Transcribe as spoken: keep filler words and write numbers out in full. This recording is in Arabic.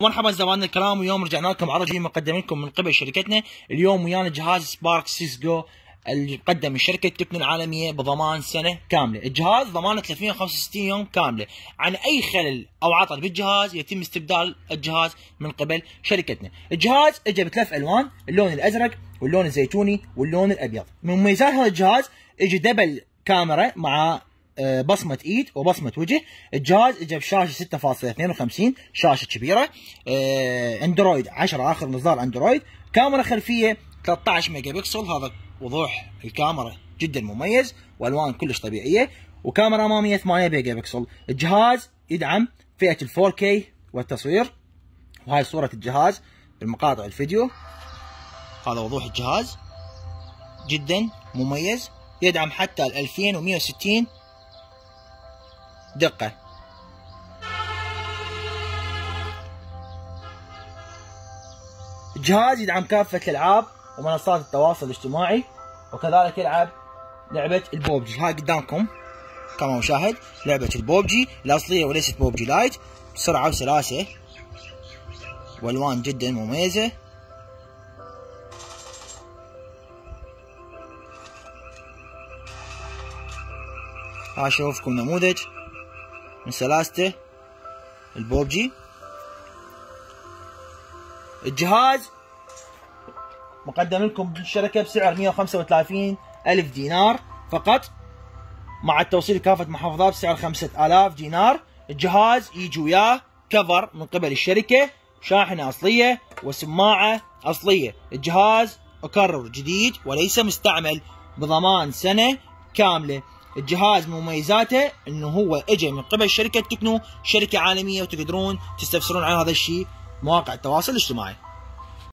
ومرحبا زبائننا الكرام، واليوم رجعنا لكم عرض جديد مقدم لكم من قبل شركتنا. اليوم ويانا جهاز سبارك ستة جو اللي قدم من شركه تكنو العالميه بضمان سنه كامله. الجهاز ضمانه ثلاثمئة وخمسة وستين يوم كامله. عن اي خلل او عطل بالجهاز يتم استبدال الجهاز من قبل شركتنا. الجهاز اجى بثلاث الوان، اللون الازرق واللون الزيتوني واللون الابيض. من مميزات هذا الجهاز اجى دبل كاميرا مع بصمة ايد وبصمة وجه. الجهاز اجى بشاشة ستة فاصلة اثنين وخمسين، شاشة كبيرة، اندرويد عشرة اخر اصدار اندرويد. كاميرا خلفية ثلاثة عشر ميجا بكسل، هذا وضوح الكاميرا جدا مميز والوان كلش طبيعية. وكاميرا امامية ثمانية ميجا بكسل. الجهاز يدعم فئة ال فور كي والتصوير، وهاي صورة الجهاز بالمقاطع الفيديو. هذا وضوح الجهاز جدا مميز، يدعم حتى ال ألفين ومئة وستين دقة. الجهاز يدعم كافة الألعاب ومنصات التواصل الاجتماعي، وكذلك يلعب لعبة البوبجي. هاي قدامكم كما مشاهد لعبة البوبجي الأصلية وليست بوبجي لايت، بسرعة وسلاسة والوان جدا مميزة. ها اشوفكم نموذج من سلاسته البوبجي. الجهاز مقدم لكم بالشركة بسعر مئة وخمسة وثلاثين ألف دينار فقط، مع التوصيل لكافة محافظات بسعر خمسة آلاف دينار. الجهاز يجي وياه كفر من قبل الشركة، شاحنة أصلية وسماعة أصلية. الجهاز أكرر جديد وليس مستعمل بضمان سنة كاملة. الجهاز مميزاته انه هو اجى من قبل شركة تكنو، شركة عالمية، وتقدرون تستفسرون عن هذا الشيء مواقع التواصل الاجتماعي.